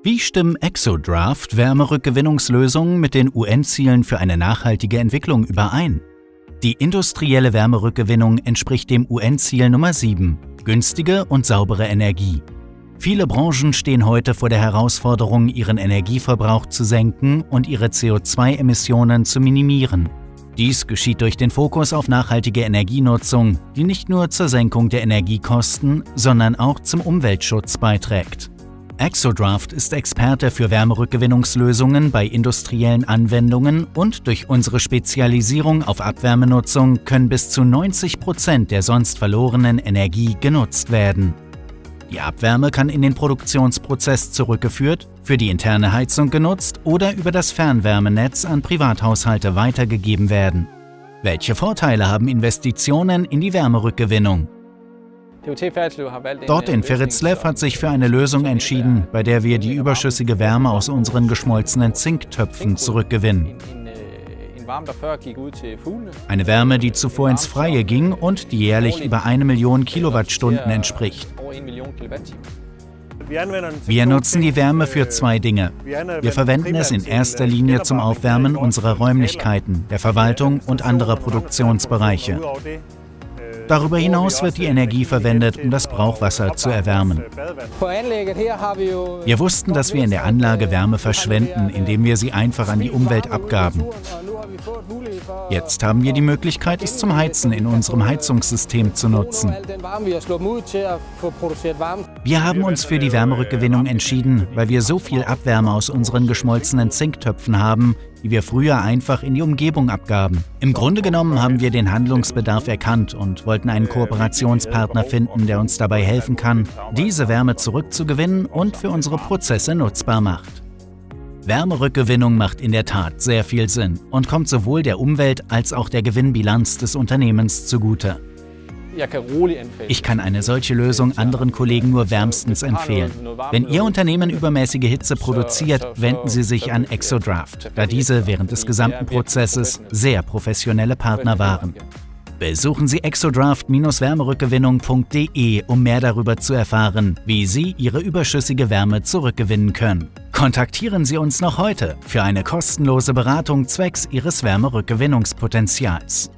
Wie stimmen Exodraft Wärmerückgewinnungslösungen mit den UN-Zielen für eine nachhaltige Entwicklung überein? Die industrielle Wärmerückgewinnung entspricht dem UN-Ziel Nummer 7, günstige und saubere Energie. Viele Branchen stehen heute vor der Herausforderung, ihren Energieverbrauch zu senken und ihre CO2-Emissionen zu minimieren. Dies geschieht durch den Fokus auf nachhaltige Energienutzung, die nicht nur zur Senkung der Energiekosten, sondern auch zum Umweltschutz beiträgt. Exodraft ist Experte für Wärmerückgewinnungslösungen bei industriellen Anwendungen und durch unsere Spezialisierung auf Abwärmenutzung können bis zu 90% der sonst verlorenen Energie genutzt werden. Die Abwärme kann in den Produktionsprozess zurückgeführt, für die interne Heizung genutzt oder über das Fernwärmenetz an Privathaushalte weitergegeben werden. Welche Vorteile haben Investitionen in die Wärmerückgewinnung? Dort in Ferritslev hat sich für eine Lösung entschieden, bei der wir die überschüssige Wärme aus unseren geschmolzenen Zinktöpfen zurückgewinnen. Eine Wärme, die zuvor ins Freie ging und die jährlich über 1 Million Kilowattstunden entspricht. Wir nutzen die Wärme für 2 Dinge. Wir verwenden es in erster Linie zum Aufwärmen unserer Räumlichkeiten, der Verwaltung und anderer Produktionsbereiche. Darüber hinaus wird die Energie verwendet, um das Brauchwasser zu erwärmen. Wir wussten, dass wir in der Anlage Wärme verschwenden, indem wir sie einfach an die Umwelt abgaben. Jetzt haben wir die Möglichkeit, es zum Heizen in unserem Heizungssystem zu nutzen. Wir haben uns für die Wärmerückgewinnung entschieden, weil wir so viel Abwärme aus unseren geschmolzenen Zinktöpfen haben, die wir früher einfach in die Umgebung abgaben. Im Grunde genommen haben wir den Handlungsbedarf erkannt und wollten einen Kooperationspartner finden, der uns dabei helfen kann, diese Wärme zurückzugewinnen und für unsere Prozesse nutzbar macht. Wärmerückgewinnung macht in der Tat sehr viel Sinn und kommt sowohl der Umwelt als auch der Gewinnbilanz des Unternehmens zugute. Ich kann eine solche Lösung anderen Kollegen nur wärmstens empfehlen. Wenn Ihr Unternehmen übermäßige Hitze produziert, wenden Sie sich an Exodraft, da diese während des gesamten Prozesses sehr professionelle Partner waren. Besuchen Sie exodraft-wärmerückgewinnung.de, um mehr darüber zu erfahren, wie Sie Ihre überschüssige Wärme zurückgewinnen können. Kontaktieren Sie uns noch heute für eine kostenlose Beratung zwecks Ihres Wärmerückgewinnungspotenzials.